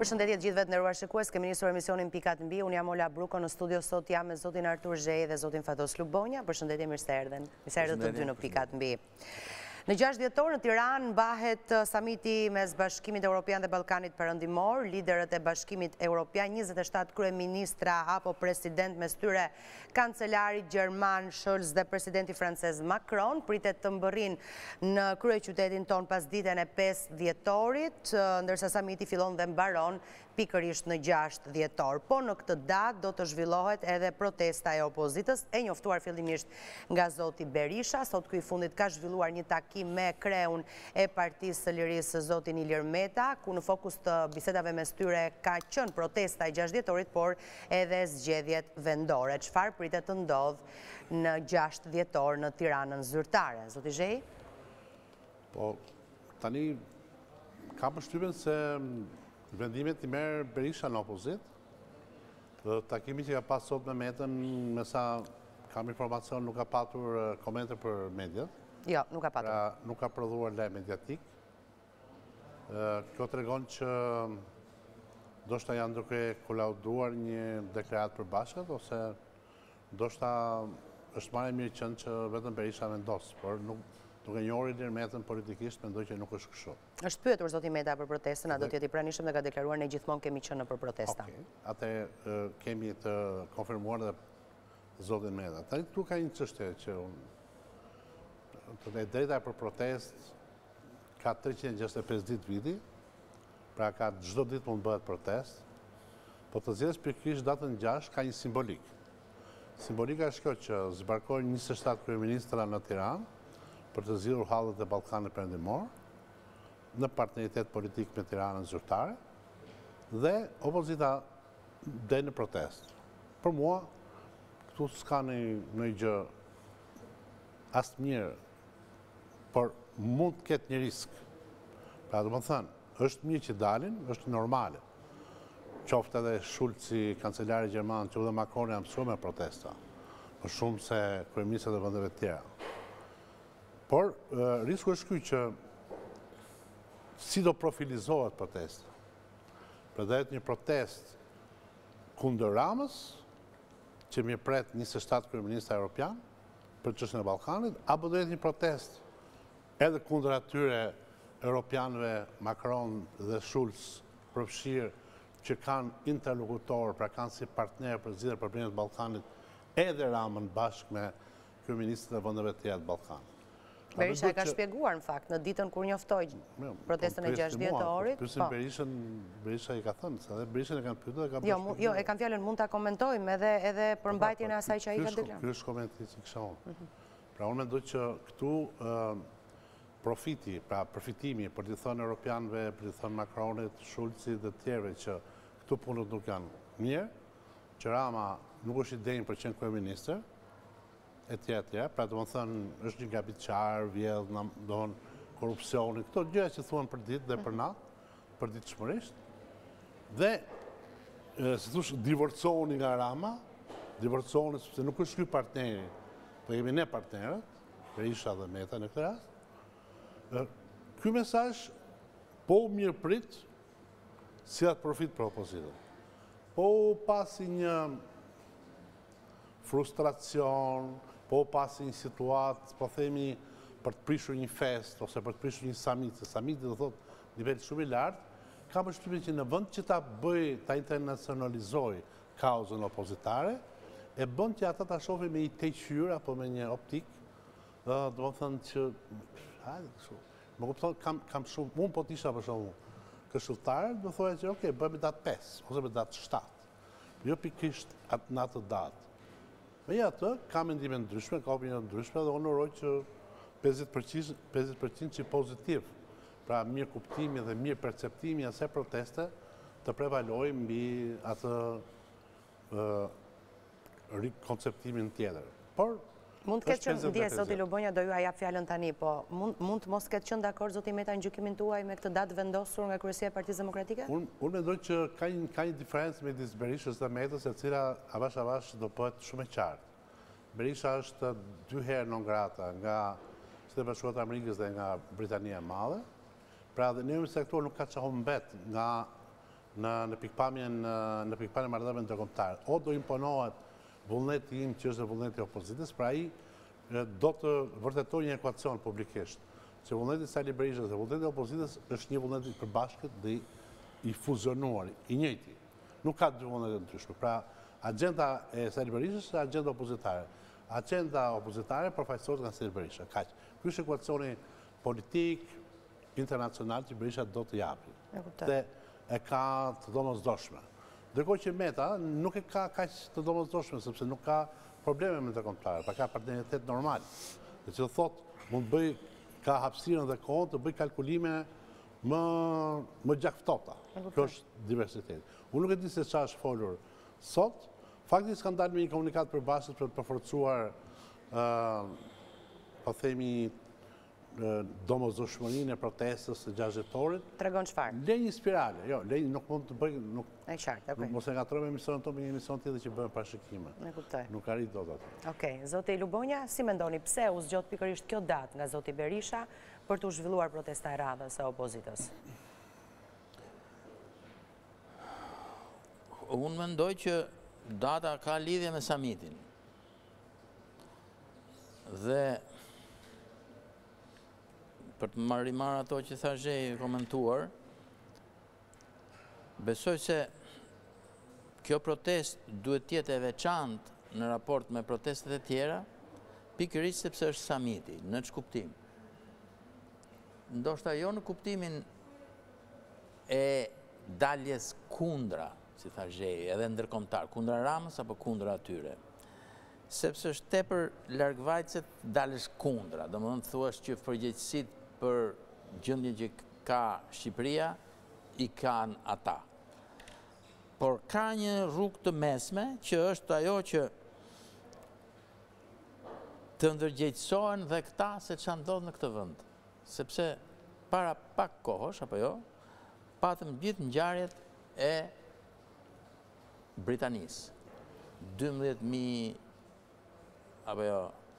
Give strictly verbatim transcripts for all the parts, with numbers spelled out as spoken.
Përshëndetje të gjithëve të nderuar shikues, kemi nisur emisionin Pikat mbi. Unë jam Ola Bruko, në studio sot jam me zotin Artur Zhej dhe zotin Fatos Lubonja. Përshëndetje, mirë se erdhen. Mirë se erdhët të dy në Pikat mbi. Në gjashtë dhjetor në Tiranë mbahet samiti mes Bashkimit Evropian dhe Ballkanit Perëndimor. Liderët e Bashkimit Evropian, njëzet e shtatë kryeministra apo president, mes tyre kancelari gjerman Scholz dhe presidenti francez Macron, pritet të mbërrin në kryeqytetin ton pas ditën e pesë dhjetorit, ndërsa samiti fillon dhe mbaron pikërisht në gjashtë dhjetor. Po në këtë datë do të zhvillohet edhe protesta e opozitës, e njoftuar fillimisht nga zoti Berisha. Sot ky i fundit ka zhvilluar një takim me kreun e Partisë së Lirisë, zotin Ilir Meta, ku në fokus të bisedave mes tyre ka qenë protesta e gjashtë dhjetorit, por edhe zgjedhjet vendore. Çfarë pritet të ndodhë në gjashtë dhjetor në Tiranën zyrtare? Zoti Zhej? Po, tani ka përshtypjen se vendimet i merë Berisha në opozit. Takimi që ka pas sot me Metën, me sa kam informacion, nuk ka patur komente për mediat. Jo, nuk ka patur. Pra nuk ka prodhuar lajm mediatik. Kjo të regon që do shta janë duke kolauduar një deklarat për bashkët, ose do shta është marrë e mirë qënë që vetëm Berisha vendos, por nuk Nuk e njohur Ilir Metën politikisht, mendoj që nuk është kështu. Është pyetur zoti Meta për protestën, a do të jetë i pranishëm dhe ka deklaruar ne gjithmonë kemi qenë për protesta. Okej, atë kemi të konfirmuar dhe zotin Meta. Tani këtu ka një çështje që unë të drejta për protestë ka treqind e gjashtëdhjetë e pesë ditë viti, pra ka çdo ditë mund bëhet protestë, po të zgjedhësh pikërisht datën gjashtë ka një simbolik. Simbolika është kjo që zbarkojnë njëzet e shtatë kryeministra në Tiranë për të zgjidhur hallet e Ballkanit Perëndimor në partneritet politik me Tiranën zyrtare dhe opozita del në protestë. Për mua, këtu s'ka në gjë as mirë, por mund të ketë një risk. Pra do të thënë, është mirë që dalin, është normale. Qoftë edhe Schulzi, kancelari gjerman, që dhe Macron janë mësuar me protesta, më shumë se kryeministrat e vendeve të tjera. Por, risku është ky që si do profilizohet protesta. Pra do jetë një protest kundër Ramës, që mirë pret njëzet e shtatë kryeministra evropian për çështjen e Ballkanit, apo do jetë një protest edhe kundër atyre europianëve Macron dhe Schulz përfshirë që kanë interlokutor, pra kanë si partner për zgjidhjen e problemeve të Ballkanit edhe Ramën bashkë me kryeministët e vendeve të tjera të Ballkanit. Berisha e ka shpjeguar në fakt në ditën kur njoftoi protestën e gjashtë dhjetorit. Pyesin Berishën, Berisha i ka thënë, se edhe Berishën e kanë pyetur dhe ka Jo, jo, e kam fjalën, mund ta komentojmë edhe edhe përmbajtjen e asaj që ai ka deklaruar. Ky është komenti që kisha unë. Pra unë mendoj që këtu profiti, pra përfitimi për t'i thënë europianëve, për t'i thënë Macronit, Schulzit dhe tjerëve që këtu punët nuk janë mirë, që Rama nuk është i denjë për qenë kryeministër, e tjera tjera, pra të më thënë, është një gabitçar, vjedh, doon korupcioni, këto gjëra që thuan për ditë dhe për natë, për ditë shmërisht, dhe, si thush, divorconi nga Rama, divorconi, sepse nuk është ky partneri, po jemi ne partnerët, Berisha dhe Meta në këtë rast, ky mesazh po mirë prit, si atë profit për opozitën. Po pasi një frustracion, po pasi një situatë, po themi për të prishur një fest, ose për të prishur një samit, se samit dhe thot nivel shumë i lartë, ka përshtypjen që në vend që ta bëj, ta internacionalizoj kauzën opozitare, e bën që ata ta shohin me një teqyr apo me një optik, do të thënë që, hajde kështu, më kupton, kam, kam shumë, mund po t'isha për shumë këshilltar, do thoya që, okay, bëjmë datë pesë, ose me datë shtatë, jo pikërisht në atë datë. Me ja të, ka mendime ndryshme, ka opinion ndryshme, dhe unë uroj që pesëdhjetë përqind që pozitiv, pra mirë kuptimi dhe mirë perceptimi asaj proteste të prevalojë mbi atë konceptimin tjetër. Por, mund të ketë qenë, ndje, zoti Lubonja do ju a jap fjalën tani, po mund të mos ketë qenë dakord zoti Meta në gjykimin tuaj me këtë datë vendosur nga kryesia e Partisë Demokratike? Unë mendoj që ka një ka një diferencë midis Berishës dhe Metës, e cila avash avash do bëhet shumë e qartë. Berisha është dy herë non grata nga Shtetet e Bashkuara të Amerikës dhe nga Britania e Madhe. Pra dhe njëmi sektor nuk ka që humbet nga në pikpamjen në pikpamjen e marrëdhënieve ndërkombëtare. O do imponohet vullneti im që është vullneti i opozitës, pra ai do të vërtetojë një ekuacion publikisht, që vullneti i Sali Berishës dhe vullneti i opozitës është një vullnet i përbashkët dhe i fuzionuar, i njëjti. Nuk ka dy vullnete të ndryshme. Pra, agenda e Sali Berishës është agenda opozitare. Agenda opozitare përfaqësohet nga Sali Berisha. Kaq. Ky është ekuacioni politik internacional që Berisha do të japi. Dhe e ka të domosdoshme. Ndërkohë që Meta nuk e ka kaq të domosdoshme, sepse nuk ka probleme me ndërkombëtarët, pa ka partneritet normal. Dhe që thot, mund bëj, ka hapësirën dhe kohën të bëj kalkulime më, më gjakftota. Kjo është diversitet. Unë nuk e di se çfarë është folur sot, fakti s'kan dalë me një komunikat përbashkët për të përforcuar, uh, po themi, domosdoshmërinë e protestës së gjashtë dhjetorit. Tregon çfarë? Lej një spirale, jo, lej nuk mund të bëj, nuk. E qartë, okay. Mos e ngatrojmë emisionin tonë me një emision tjetër që bëhen parashikime. E kuptoj. Nuk arrit dot atë. Okej, zoti Lubonja, si mendoni pse u zgjot pikërisht kjo datë nga zoti Berisha për të zhvilluar protesta e radhës së opozitës? Unë mendoj që data ka lidhje me samitin. Dhe për të marrë marrë ato që thashë e komentuar, besoj se kjo protest duhet tjetë e veçantë në raport me protestet e tjera, pikërisht sepse është samiti, në që kuptim. Ndoshta jo në kuptimin e daljes kundra, si thashë, edhe ndërkombëtar, kundra Ramës apo kundra atyre. Sepse është tepër largvajtëse dalësh kundra, domethënë thuash që përgjegjësitë për gjendjen që ka Shqipëria i kanë ata. Por ka një rrugë të mesme që është ajo që të ndërgjegjësohen dhe këta se ç'a ndodh në këtë vend. Sepse para pak kohësh apo jo, patëm gjithë ngjarjet e Britanisë. dymbëdhjetë mijë apo jo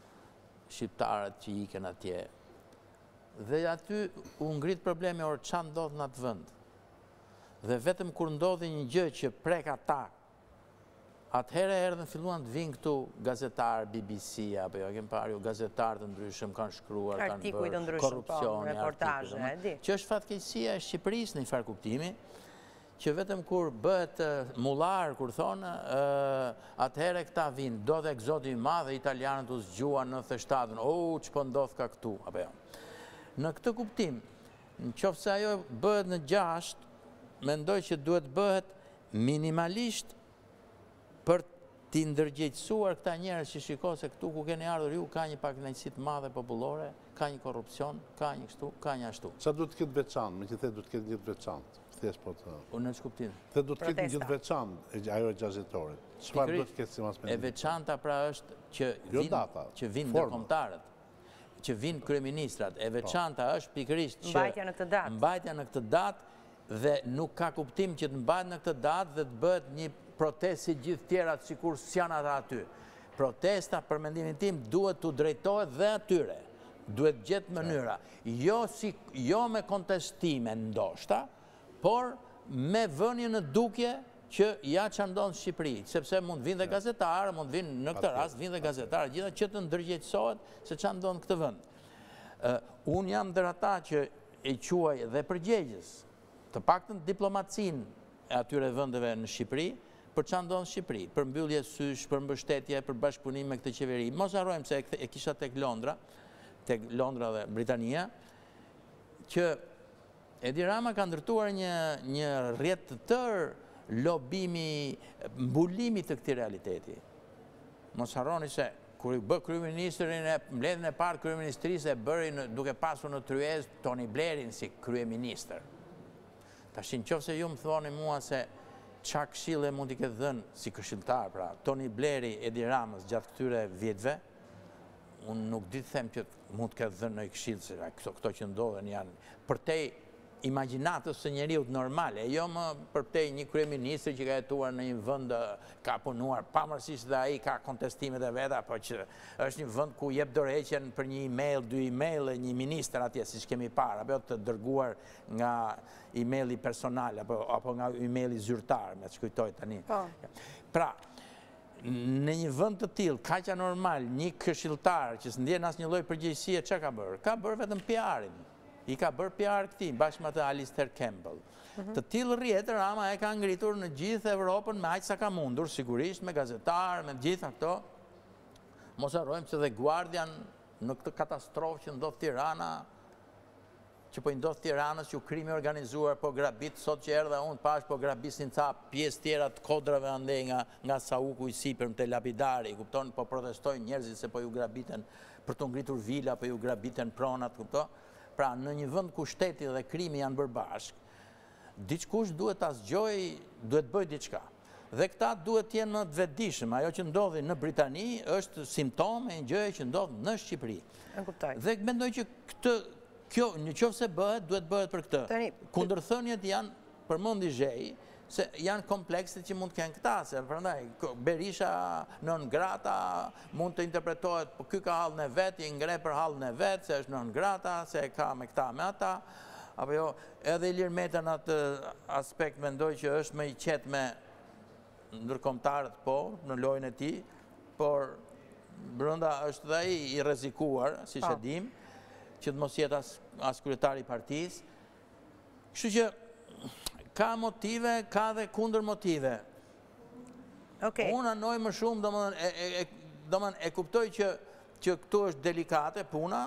shqiptarët që ikën atje. Dhe aty u ngrit problemi orë ç'a ndodh në atë vend. Dhe vetëm kur ndodhi një gjë që prek ata, atëherë erdhën filluan të vinë këtu gazetarë, B B C apo jo, kem parë gazetarë të ndryshëm kanë shkruar, kanë bërë korrupsioni, reportazhe, e di. Që është fatkeqësia e Shqipërisë në një farë kuptimi, që vetëm kur bëhet mullar, kur thonë, atëherë këta vinë, do dhe egzoti i madh, italianët u zgjuan në nëntëdhjetë e shtatën, o, ç'po ndodh ka këtu, apo jo. Në këtë kuptim, në qoftë se ajo bëhet në gjashtë, mendoj që duhet bëhet minimalisht për t'i ndërgjegjësuar këta njerëz që shikojnë se këtu ku keni ardhur ju ka një pakënaqësi të madhe popullore, ka një korrupsion, ka një kështu, ka një ashtu. Sa duhet të ketë veçantë, megjithatë duhet të ketë një veçantë. Thjesht po të. Unë në ç'kuptim. Dhe do të ketë një gjë veçantë ajo e gjashtë dhjetorit. Çfarë duhet të ketë sipas mendimit? E veçanta pra është që jo vinë data, që vinë ndërkombëtarët, që vinë kryeministrat. E veçanta është pikërisht që mbajtja në këtë datë. Mbajtja në këtë datë dhe nuk ka kuptim që të mbahet në këtë datë dhe të bëhet një protestë si gjithë tjerat sikur s'janë ata aty. Protesta për mendimin tim duhet të drejtohet dhe atyre. Duhet gjetë mënyra, jo si jo me kontestime ndoshta, por me vënje në dukje që ja që ndonë në Shqipëri, sepse mund vinë dhe gazetarë, mund vinë në këtë rast, vinë dhe gazetarë, gjitha që të ndërgjegjësohet se që ndonë në këtë vënd. Unë jam ndër ata që e quaj dhe përgjegjës, të paktën diplomacin e atyre vëndeve në Shqipëri, për që ndonë në Shqipëri, për mbyllje sysh, për mbështetje, për bashkëpunim me këtë qeveri. Mos harrojmë se e kisha tek Londra, tek Londra dhe Britania, që Edi Rama ka ndërtuar një rrjet të tërë lobimi, mbulimi të këtij realiteti. Mos harroni se kur i bë kryeministrin e mbledhjen e parë kryeministrisë e bëri duke pasur në tryezë Tony Blairin si kryeministër. Tash nëse ju më thoni mua se ç'a këshille mund t'i ketë dhënë si këshilltar, pra Tony Blairi Edi Ramës gjatë këtyre vjetëve, unë nuk di të them që mund të ketë dhënë në këshillë se këto që ndodhen janë përtej imagjinatës së njeriut normale, jo më përtej një kryeministër që ka jetuar në një vend, ka punuar, pavarësisht dhe ai ka kontestimet e veta, por që është një vend ku jep dorëheqjen për një email, dy email, një ministër atje, siç kemi parë, apo të dërguar nga emaili personal apo apo nga emaili zyrtar, me të kujtoj tani. Pra, në një vend të tillë, kaq anormal, një këshilltar që s'ndjen asnjë lloj përgjegjësie, çka ka bërë? Ka bërë vetëm P R-in. I ka bërë P R këtij bashkë me atë Alistair Campbell. Të tillë rrjetë Rama e ka ngritur në gjithë Evropën me aq sa ka mundur, sigurisht me gazetarë, me gjitha këto. Mos harrojmë se dhe Guardian në këtë katastrofë që ndodh Tirana, që po i ndodh Tiranës, që u krimi organizuar, po grabit, sot që erdha unë pash, po grabisin ca pjesë tjera të kodrave ande nga, nga Sauku i Sipërm të lapidari, kupton, po protestojnë njerëzit se po ju grabiten për të ngritur vila, po ju grabiten pronat, kupton. Pra, në një vend ku shteti dhe krimi janë bërë bashkë, diçkush duhet ta zgjoj, duhet bëj diçka. Dhe këta duhet të jenë më të vetëdijshëm. Ajo që ndodhi në Britani është simptom e një gjëje që ndodh në Shqipëri. Dhe mendoj që këtë kjo, në qoftë se bëhet, duhet bëhet për këtë. Kundërthënjet janë përmendi zhej, se janë komplekse që mund të kenë këta, se prandaj Berisha nën grata mund të interpretohet, po ky ka hallën e vet, i ngre për hallën e vet, se është nën grata, se ka me këta me ata, apo jo, edhe Ilir Meta në atë aspekt mendoj që është më i qetë me ndërkombëtarët, po, në lojën e tij, por brenda është dhe ai i rrezikuar, siç e dim, që të mos jetë as, as kryetari i partisë. Kështu që ka motive, ka dhe kundër motive. Okay. Unë anoj më shumë, domethënë e, e, domethënë e kuptoj që, që këtu është delikate puna,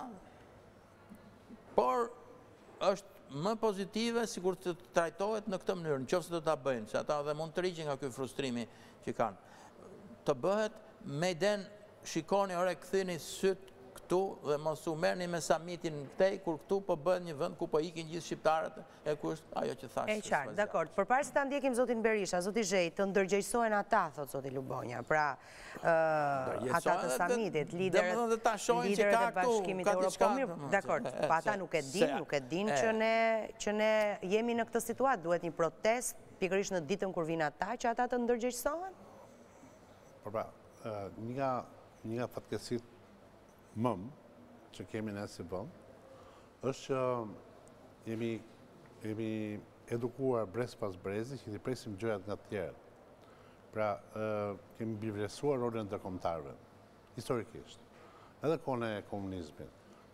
por është më pozitive sikur të trajtohet në këtë mënyrë, nëse do ta bëjnë, se ata dhe mund të riqin nga ky frustrimi që kanë. Të bëhet me den, shikoni, ore, kthini syt këtu dhe mos u merrni me samitin këtej, kur këtu po bëhet një vend ku po ikin gjithë shqiptarët, e ku është ajo që thash. E qartë, dakord. Përpara se ta ndjekim zotin Berisha, zoti Zhej, të ndërgjegjësohen ata, thot zoti Lubonja. Pra, uh, ata të samitit, liderët liderët e Bashkimit Evropian. Dakord, po ata nuk e din, nuk e din që ne që ne jemi në këtë situatë, duhet një protest pikërisht në ditën kur vinë ata që ata të ndërgjegjësohen? Po pra, një nga një nga fatkeqësitë mëm që kemi ne si vend, është që jemi, jemi edukuar brez pas brezi që t'i presim gjërat nga të tjerët. Pra, kemi bivlerësuar rolin e ndërkombëtarëve, historikisht. Edhe kohën e komunizmit,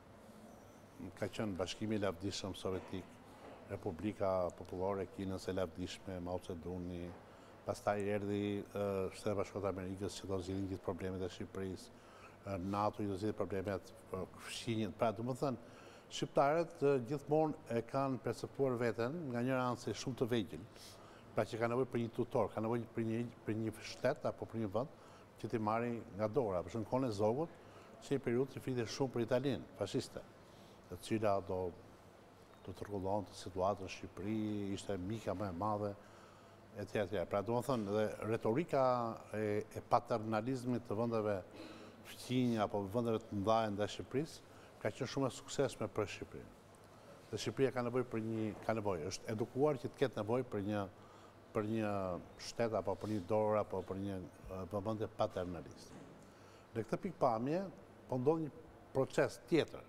ka qenë Bashkimi i Lavdishëm Sovjetik, Republika Popullore e Kinës e Lavdishme, Mao Zedongi, pastaj erdhi Shtetet e Bashkuara të Amerikës që do zgjidhin gjithë problemet e Shqipërisë, NATO i do zgjidhë problemet, fshinjen. Pra, do më thënë, shqiptarët gjithmonë e kanë perceptuar veten nga një anë se shumë të vegjël, pra që ka nevojë për një tutor, ka nevojë për një për një shtet apo për një vend që t'i marri nga dora. Për shembull, kohën e Zogut, që i periudhë që flitet shumë për Italinë fashiste, e cila do do të rregullonte situatën në Shqipëri, ishte mika më e madhe, etj etj. Pra, do më thënë, dhe retorika e, e paternalizmit të vendeve fqinja apo vendeve të mëdha ndaj Shqipërisë ka qenë shumë e suksesshme për Shqipërinë. Dhe Shqipëria ka nevojë për një ka nevojë, është edukuar që të ketë nevojë për një për një shtet apo për një dorë apo për një vëmendje paternaliste. Në këtë pikpamje po ndodh një proces tjetër,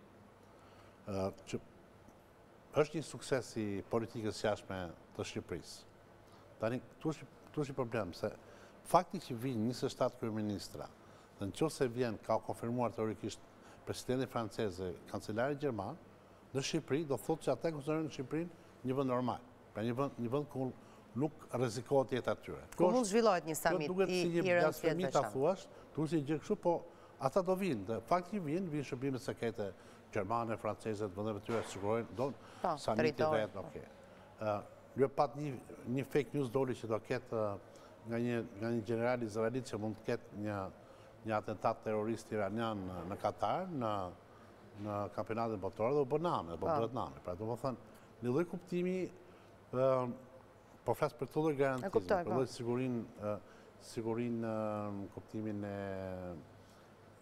ë që është një sukses i politikës jashtme të Shqipërisë. Tani këtu është këtu është një problem se fakti që vinë njëzet e shtatë kryeministra, dhe në qoftë se vjen ka konfirmuar teorikisht presidenti francez dhe kancelari gjerman, në Shqipëri do thotë që ata konsiderojnë Shqipërinë një vend normal, pra një vend një vend ku nuk rrezikohet jeta e tyre. Ku mund zhvillohet një samit i i rëndësishëm. Ta thuash, duhet si gjë kështu, po ata do vinë. Dhe fakti vinë, vinë shërbimet sekrete gjermane, franceze, vendeve të tyre sigurojnë, do samiti vet, okay. Ë, jo pat një një fake news doli që do ketë nga një nga një general izraelit që mund të ketë një një atentat terrorist iranian në, në Katar, në në kampionatin botror dhe u bë name, po bëhet name. Pra, domethënë, një lloj kuptimi ë po flas për të lloj garantizme, për lloj sigurinë sigurinë në kuptimin e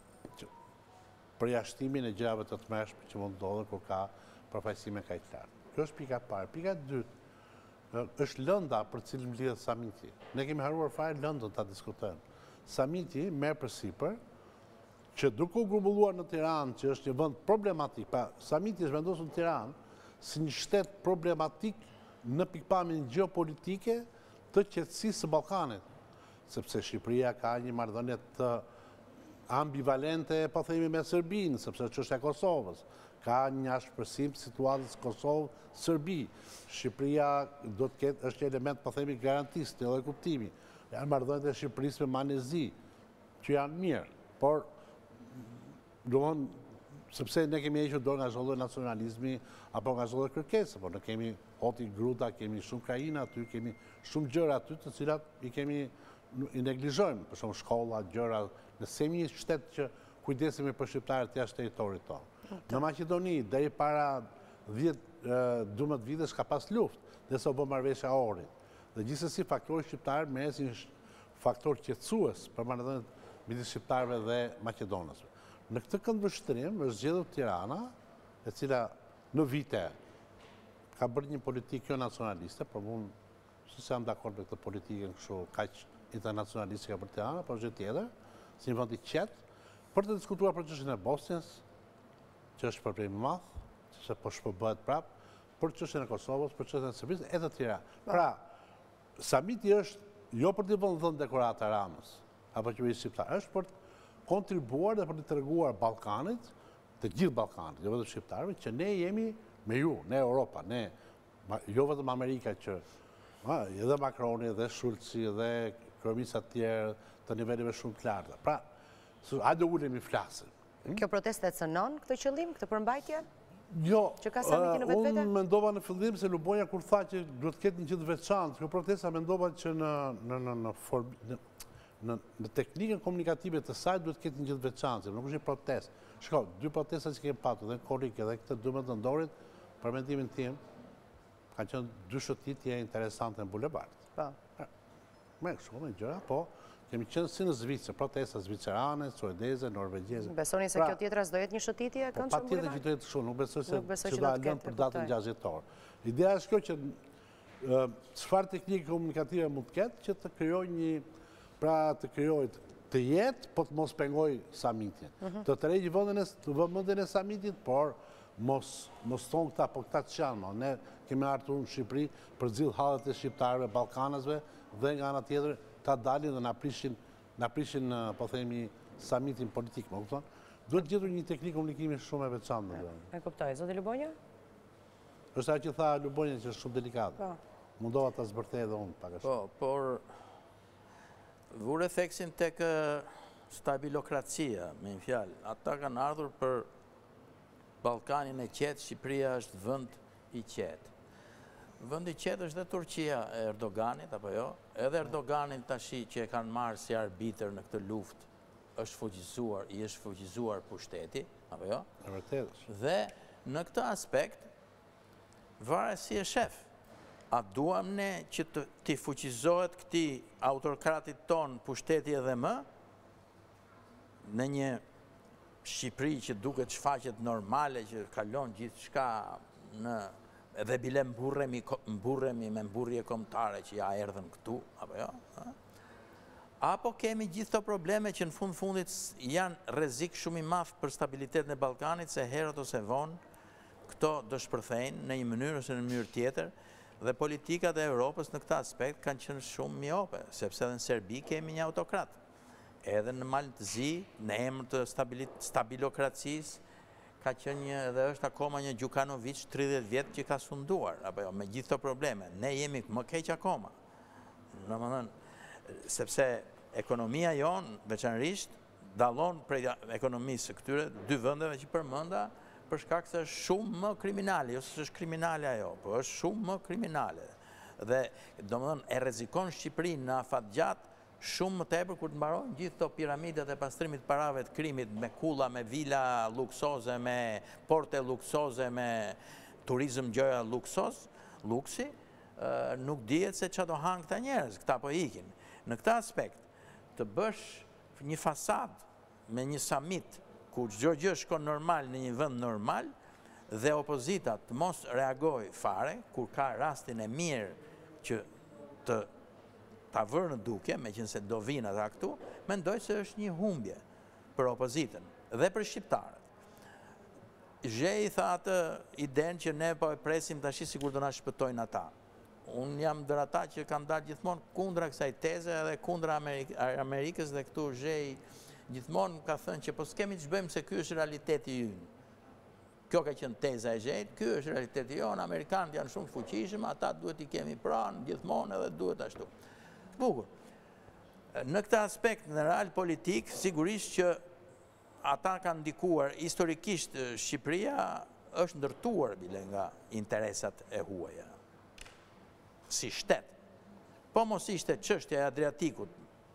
përjashtimin e gjërave të tmerrshme që mund të ndodhen kur ka përfaqësime kaq të lartë. Kjo është pika parë. Pika dytë është lënda për cilën lidhet samiti. Ne kemi haruar fare lëndën ta diskutojmë. Samiti merr përsipër që duke u grumbulluar në Tiranë, që është një vend problematik, pa samiti është vendosur në Tiranë si një shtet problematik në pikpamjen gjeopolitike të qetësisë së Ballkanit, sepse Shqipëria ka një marrëdhënie të ambivalente, po themi, me Serbinë, sepse çështja e Kosovës ka një ashpërsim situatës Kosovë-Serbi. Shqipëria do të ketë është një element, po themi, garantistë edhe kuptimi. Janë marrëdhëniet e Shqipërisë me Manezi, që janë mirë, por domthon sepse ne kemi hequr dorë nga çdo lloj nacionalizmi apo nga çdo lloj kërkese, por ne kemi hoti gruta, kemi shumë krajina aty, kemi shumë gjëra aty të cilat i kemi i neglizhojmë, për shembull shkolla, gjëra, nëse kemi një shtet që kujdesemi për shqiptarët jashtë territorit tonë. Në Maqedoni deri para dhjetë duemdhjetë vitesh ka pas luftë, dhe sa u bë marrëveshja e Ohrit. Dhe gjithsesi faktori shqiptar merret si faktor qetësues për marrëdhëniet midis shqiptarëve dhe maqedonësve. Në këtë këndvështrim është zgjedhur Tirana, e cila në vite ka bërë një politikë jo nacionaliste, por unë s'e jam dakord me këtë politikën kështu kaq internacionaliste ka bërë Tirana, por gjë tjetër, si një vend i qetë, për të diskutuar për çështjen e Bosnjës, që është problem i madh, se po shpërbëhet prapë, për çështjen e Kosovës, për çështjen e Serbisë e të tjera. Pra, samiti është jo për të vënë dhënë dekorata Ramës apo qeverisë shqiptare, është për të kontribuar dhe për të treguar Ballkanit, të gjithë Ballkanit, jo vetëm shqiptarëve, që ne jemi me ju, ne Europa, ne jo vetëm Amerika që edhe Macroni, edhe Schulzi, edhe kryeministrat tjerë të nivelive shumë të larta. Pra, hajde ulemi flasim. Kjo proteste e cënon këtë qëllim, këtë përmbajtje? Jo, që ka samiti në vetvete? Unë mendova në fillim se Lubonja kur tha që duhet të ketë një gjë të veçantë, kjo protesta mendova që në në në në në Në, në teknikën komunikative të saj duhet të ketë një gjë të veçantë, nuk është një protestë. Shko, dy protesta që kemi patur, dhe në Korrikë edhe këtë dymbëdhjetë nëntorit, për mendimin tim, kanë qenë dy shëtitje interesante në bulevard. Po. Me kështu me gjëra, po kemi qenë si në Zvicër, protesta zvicerane, suedeze, norvegjeze. Besoni se kjo tjetra s'do jetë një shëtitje e këndshme në bulevard? Patjetër që do jetë kështu, nuk besoj se Nuk besoj që që do do të lënë ketë, për datën gjashtë dhjetor. Ideja është kjo që çfarë teknikë komunikative mund të ketë që të krijojë një pra të krijojë të jetë, po të mos pengoj samitin. Të tërheqë vëmendjen e samitit, por mos mos thonë këta, po këta çanë, ne kemi ardhur në Shqipëri për të zgjidhur hallet e shqiptarëve, ballkanësve dhe nga ana tjetër ta dalin dhe na prishin, na prishin po themi samitin politik, më kupton? Duhet gjetur një teknikë komunikimi shumë e veçantë. E kuptoj, zoti Lubonja? Është ajo që tha Lubonja që është shumë delikate. Mundova ta zbërthej edhe unë pak a shumë. Po, por vure theksin tek stabilokracia, me një fjalë. Ata kanë ardhur për Ballkanin e qetë, Shqipëria është vend i qetë. Vend i qetë është dhe Turqia e Erdoganit, apo jo? Edhe Erdoganin tashi që e kanë marrë si arbitër në këtë luftë, është fuqizuar, i është fuqizuar pushteti, apo jo? E vërtetë. Dhe në këtë aspekt, varet si e shef. A duam ne që të fuqizohet këti autokratit ton pushteti edhe më, në një Shqipëri që duket shfaqet normale, që kalon gjithë shka në edhe bile mburremi me mburrje kombëtare që ja erdhen këtu, apo jo? Apo kemi gjithë të probleme që në fund fundit janë rrezik shumë i madh për stabilitetin e Ballkanit, se herët ose vonë këto do shpërthejnë në një mënyrë ose në një mënyrë tjetër, dhe politikat e Europës në këtë aspekt kanë qenë shumë miope, sepse edhe në Serbi kemi një autokrat. Edhe në Maltëzi, në emër të stabilokracisë, ka qenë një, edhe është akoma një Gjukanovic tridhjetë vjetë që ka sunduar, apo jo, me gjithë të probleme. Ne jemi më keq akoma. Domethënë, sepse ekonomia jonë, veçanërisht, dallon prej ekonomisë këtyre dy vendeve që përmenda, për shkak se është shumë më kriminale, jo se është kriminale ajo, po është shumë më kriminale. Dhe, domethënë, e rrezikon Shqipërinë në afatgjat shumë më tepër kur të mbarojnë gjithë këto piramidet e pastrimit të parave të krimit, me kulla, me vila luksoze, me porte luksoze, me turizëm gjëra luksos, luksi, nuk dihet se çfarë do hanë këta njerëz, këta po ikin. Në këtë aspekt, të bësh një fasad me një samit ku çdo gjë shkon normal në një vend normal dhe opozita të mos reagoj fare, kur ka rastin e mirë që të ta vërë në duke, me qënë se do vinë ata këtu, mendoj se është një humbje për opozitën dhe për shqiptarët. Zhej tha atë idenë që ne po e presim tash sikur do na shpëtojnë ata. Unë jam ndër ata që kanë dalë gjithmonë kundra kësaj teze edhe kundra Amerikës dhe këtu Zhej gjithmonë ka thënë që po s'kemi të zhbëjmë se ky është realiteti ynë. Kjo ka qenë teza e Zhejt, ky është realiteti jonë, Amerikanët janë shumë fuqishëm, ata duhet i kemi pranë gjithmonë edhe duhet ashtu. Bukur. Në këtë aspekt, në real politik, sigurisht që ata kanë ndikuar, historikisht Shqipëria është ndërtuar bile nga interesat e huaja, si shtet. Po mos ishte çështja e Adriatikut,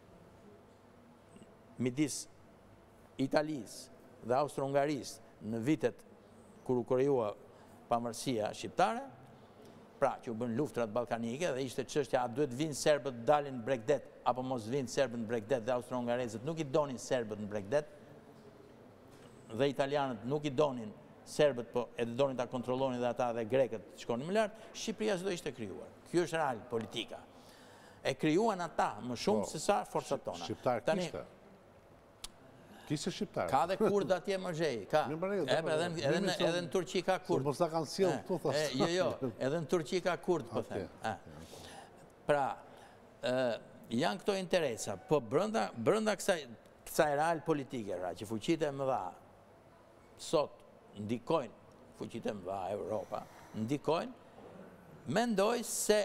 midis Italisë dhe Austro-Hungarisë në vitet kur u krijua pamërsia shqiptare, pra që u bën luftrat ballkanike dhe ishte çështja a duhet vinë serbët dalin në Bregdet apo mos vinë serbët në Bregdet dhe austro-hungarezët nuk i donin serbët në Bregdet dhe italianët nuk i donin serbët, po edhe donin ta kontrollonin dhe ata dhe grekët shkonin më lart, Shqipëria s'do ishte krijuar. Ky është real politika. E krijuan ata më shumë se sa forcat tona. Shqiptar kishte. Kishte shqiptar. Ka dhe kurd atje më Zhej, ka. Edhe në Turqi ka kurd. Mos ta kanë sjell këtu thos. Jo, jo, edhe në Turqi ka kurd, po them. Pra, janë këto interesa, po brenda brenda kësaj kësaj real politike, ra, që fuqitë e mëdha sot ndikojnë, fuqitë e mëdha Europa, ndikojnë, mendoj se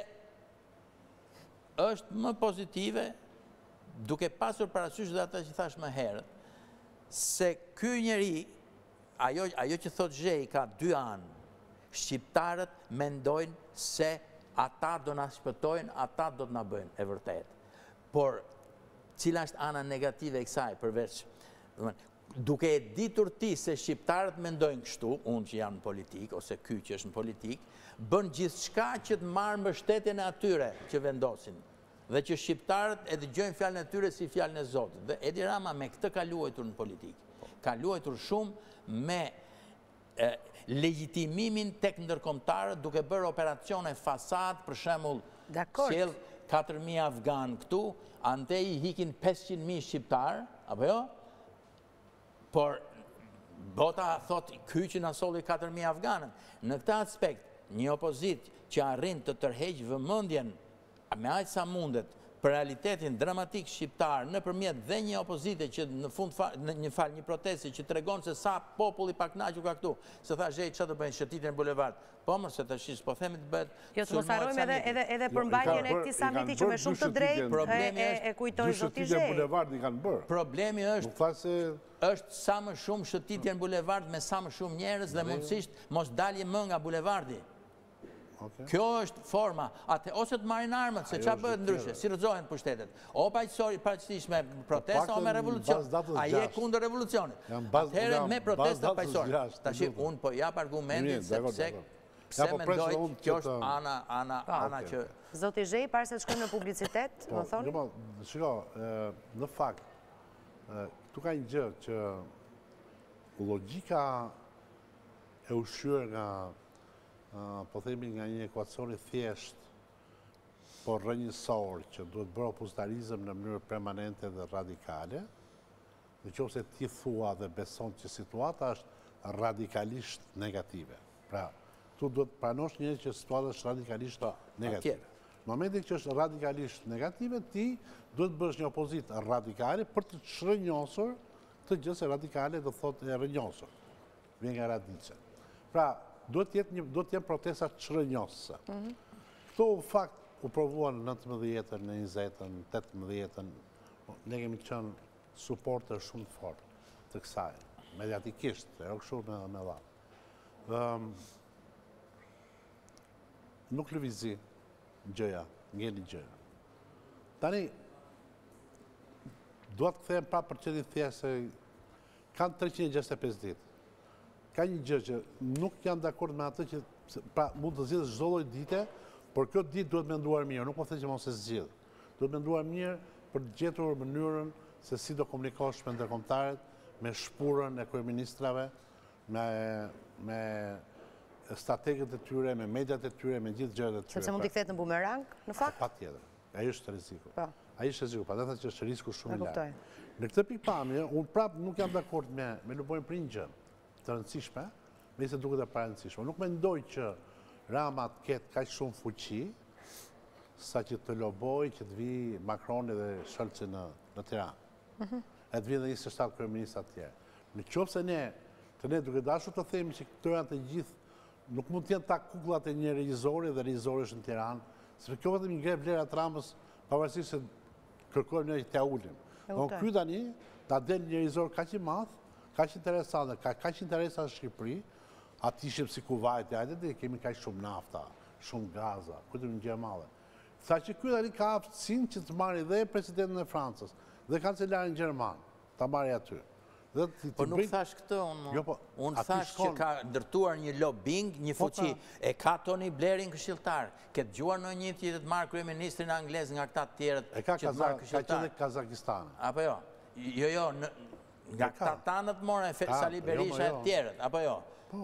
është më pozitive, duke pasur parasysh dhe ata që thash më herët, se ky njeri, ajo, ajo që thot Zhej ka dy anë, shqiptarët mendojnë se ata do na shpëtojnë, ata do të na bëjnë, e vërtet. Por, cila është ana negative e kësaj, përveç, duke e ditur ti se shqiptarët mendojnë kështu, unë që jam në politik, ose ky që është në politik, bën gjithçka që të marrë mbështetjen e atyre që vendosin. Dhe që shqiptarët e dëgjojnë fjalën e tyre si fjalën e Zotit. Dhe Edi Rama me këtë ka luajtur në politikë. Ka luajtur shumë me e, legjitimimin tek ndërkombëtarët, duke bërë operacione fasad, për shembull, sjell katër mijë afgan këtu, ante i hikin pesëqind mijë shqiptar, apo jo? Por bota thot ky që na solli katër mijë afganët. Në këtë aspekt, një opozit që arrin të tërheqë vëmendjen me aq sa mundet për realitetin dramatik shqiptar nëpërmjet dhe një opozite që në fund në një fal një proteste që tregon se sa popull i paknaqur ka këtu, se tha Zhej çfarë do bëjnë shëtitjen në bulevard. Po më se tash po themi të bëhet. Jo, të mos harrojmë edhe edhe edhe përmbajtjen e këtij samiti që me shumë të drejtë e e kujtoi zoti Zhej. Shëtitjen në bulevard i kanë bërë. Problemi është është sa më shumë shëtitje në bulevard me sa më shumë njerëz dhe mundësisht mos dalje më nga bulevardi. Kjo është forma, atë ose të marrin armët, se çfarë bëhet ndryshe, si rrëzohen pushtetet. O paqësori paqësisht me protesta o me revolucion. Ai je kundër revolucionit. Atëherë me protesta paqësore. Tash un po jap argumentin sepse pse mendoj që kjo është ana ana ana që Zoti Zhej, para se të shkojmë në publicitet, më thonë? Jo, shiko, në fakt, këtu ka një gjë që logjika e ushqyer nga po themi nga një ekuacion i thjesht, por rrënjësor, që duhet bërë opozitarizëm në mënyrë permanente dhe radikale, në qoftë se ti thua dhe beson që situata është radikalisht negative. Pra, tu duhet pranosh një që situata është radikalisht negative. Në momentin që është radikalisht negative, ti duhet bësh një opozit radikale për të shrënjosur të gjë se radikale do thotë e rrënjosur. Vjen nga radice. Pra, duhet të jenë protesta çrënjosëse. Këto fakt u provuan në nëntëmbëdhjetën, në njëzjetën, në tetëmbëdhjetën, ne kemi qenë supporter shumë të fortë të kësaj, mediatikisht, e o kështu me me dha. Nuk lëvizi gjëja, ngeli gjëja. Tani, duhet të kthejmë prapë për çështjen thjesht se kanë treqind e gjashtëdhjetë e pesë ditë. Ka një gjë që nuk janë dakord me atë që pra mund të zgjidhësh çdo lloj dite, por kjo ditë duhet menduar mirë, nuk po them që mos e zgjidh. Duhet menduar mirë për të gjetur mënyrën se si do komunikosh me ndërkombëtarët, me shpurën e kryeministrave, me me strategët e tyre, me mediat e tyre, me gjithë gjërat e tyre. Sepse mund t'i kthehet në bumerang, në fakt? Pa tjetër. Ajo është rreziku. Po. Ajo është rreziku, pa që është risku shumë i E kuptoj. lartë. Në këtë pikpamje, unë prapë nuk jam dakord me me lupojnë për një gjë të rëndësishme, me se duket e pa rëndësishme. Nuk mendoj që Rama të ketë kaq shumë fuqi sa që të loboj që të vi Macroni dhe Scholzi në në Tiranë. E të vi dhe njëzet e shtatë kryeministra të tjerë. Në qoftë se ne, të ne duke dashur të themi që këto janë të gjithë, nuk mund të jenë ta kukullat e një regjizori dhe regjizori është në Tiranë, sepse kjo vetëm i ngre vlerat Ramës, pavarësisht se kërkojmë ne që t'ia ulim. Don ky tani ta del një regjizor kaq i madh, kaq interesant dhe ka kaq interesa në Shqipëri, aty ishim si Kuvajti, hajde dhe kemi kaq shumë nafta, shumë gaza, këtë një gjë e madhe. Tha që ky tani ka aftësinë që të marrë dhe presidentin e Francës dhe kancelarin gjerman, ta marrë aty. Po nuk thash këtë, unë thash që ka ndërtuar një lobbying, një fuqi, e ka Tony Blairin këshilltar, këtë gjuar në një që të marrë kryeministrin anglez nga këta të tjerët që të marrë këshilltar. Ka që dhe Kazakistan. Apo jo, jo jo, nga këta tanët more Sali Berisha e tjerët, apo jo.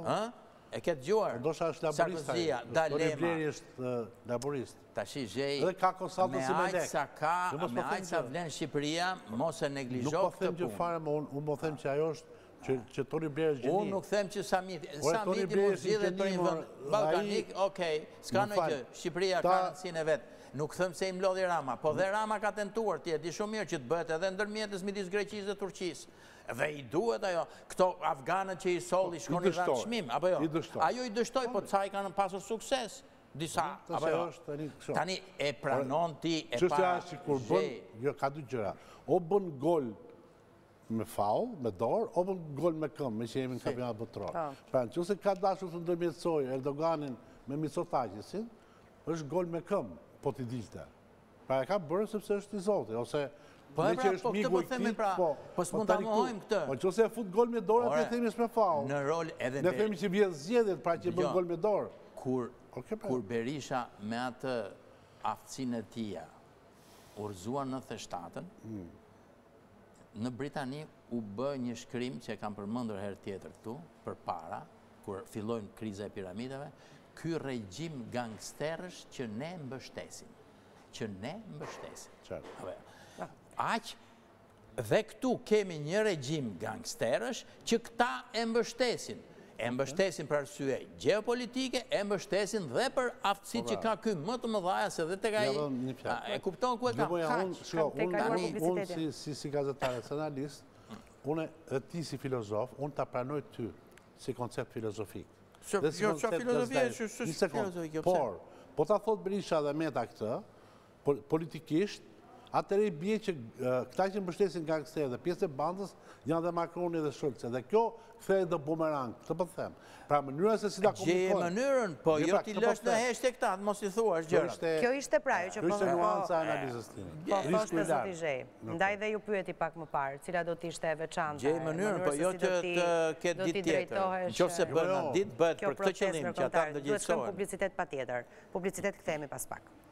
E këtë gjuar, Sarkozia, Dalema. Tony Blairi është laborist. Ta shi zhej, me ajtë sa ka, me ajtë sa vlen Shqipëria, mos e neglizho këtë punë. Nuk po them që fare, unë po them që ajo është që Tony Blairi është gjeni. Unë nuk them që Samiti, Samiti mund zhjidhe për një vënd balkanik, okej, s'ka në gjë, Shqipëria ka rëndësinë e vetë. Nuk them se i mlodhi Rama, po dhe Rama ka tentuar, ti e di shumë mirë që të bëhet edhe ndërmjetës midis Greqisë dhe Turqisë. Dhe i duhet ajo, këto afganët që i solli shkoni dhanë çmim, apo jo? Ajo i dështoj, po ca i kanë pasur sukses. Disa, apo jo? Tani e pranon ti, e pa zhej. Jo, ka dy gjëra. O bën gol me faul, me dorë, o bën gol me këmbë, me që jemi në kampionat botror. Pra, nëse ka dashur të ndërmjetësoj Erdoganin me Mitsotakisin, është gol me këmbë, po t'i dilte. Pra, e ka bërë sepse është i Zotit, ose Po e pra, po këtë po themi pra, po s'mund ta mohojmë këtë. Po që se e fut gol me dorë, atë e themi s'me faul. Në rol edhe... Ne themi që vjen zgjedhjet, pra që bën gol me dorë. Kur Berisha me atë aftësinë e tia urzua në nëntëdhjetë e shtatën, në Britani u bë një shkrim që e kam përmendur herë tjetër këtu, për para, kur fillojnë kriza e piramidave, ky regjim gangsterësh që ne mbështesim. Që ne mbështesim. Aq, dhe këtu kemi një regjim gangsterësh që këta e mbështesin. E mbështesin për arsye gjeopolitike, e mbështesin dhe për aftësit që ka ky më të mëdhaja se dhe të ka i... E kupton ku e kam? Unë si gazetare, si analist, unë dhe ti si filozof, unë të pranoj ty si koncept filozofik. Jo, që filozofia e që është filozofik. Por, po ta thot Berisha dhe Meta këtë, politikisht, atëre i bje që këta që mbështesin gangsterë dhe pjesë e bandës janë dhe Macroni dhe Scholzi. Dhe kjo kthej dhe bumerang, këtë po të them. Pra mënyra se si ta komunikojnë. Gjeje mënyrën, po jo ti lësh në hashtag këta, mos i thua është gjërat. Kjo ishte pra, jo që po... Kjo ishte nuanca analizës time. Po, thoshte zoti Zhej. Ndaj dhe ju pyeti pak më parë, cila do t'ishte e veçanta. Gjeje mënyrën, po jo që të ketë ditë tjetër. Nëse bën ditë bëhet për këtë qëllim që ata ndërgjegjësohen. Duhet të publicitet patjetër. Publicitet kthehemi pas pak.